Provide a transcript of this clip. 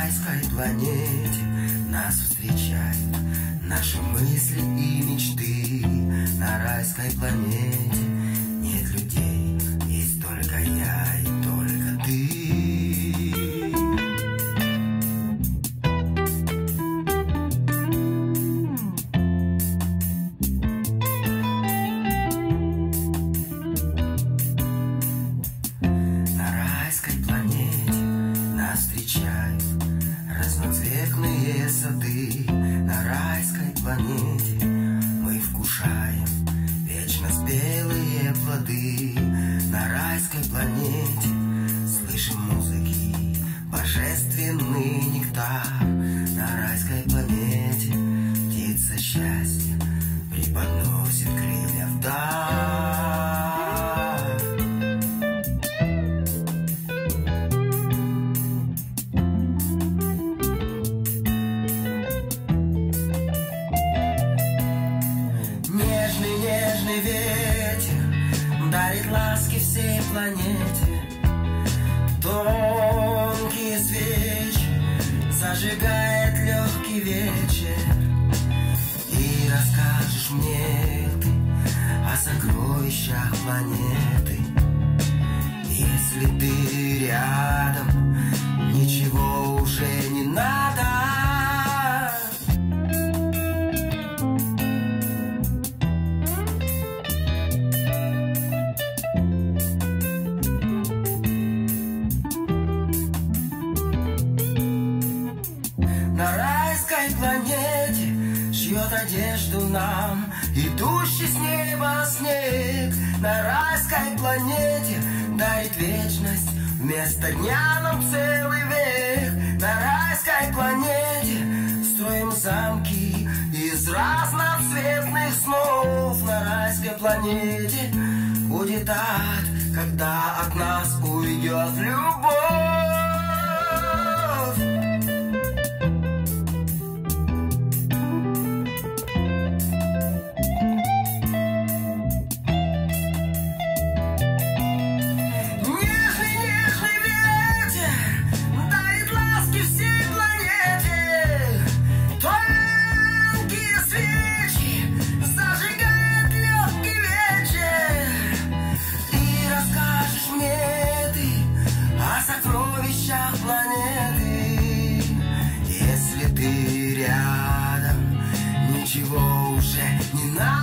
райской планете нас встречают наши мысли и мечты. На райской планете нет людей, есть только я и только ты. Встречают разноцветные сады. На райской планете мы вкушаем вечно спелые плоды. На райской планете слышим музыки, божественный нектар. На райской планете птица счастья преподносит крылья вдаль. Ветер дарит ласки всей планете. Тонкие свечи зажигает легкий вечер. И расскажешь мне ты о сокровищах планеты. Если ты рядом, ничего уже не надо. На райской планете шьет одежду нам идущий с неба снег. На райской планете дарит вечность вместо дня нам целый век. На райской планете строим замки из разноцветных снов. На райской планете будет ад, когда от нас уйдет любовь. Планеты, если ты рядом, ничего уже не надо.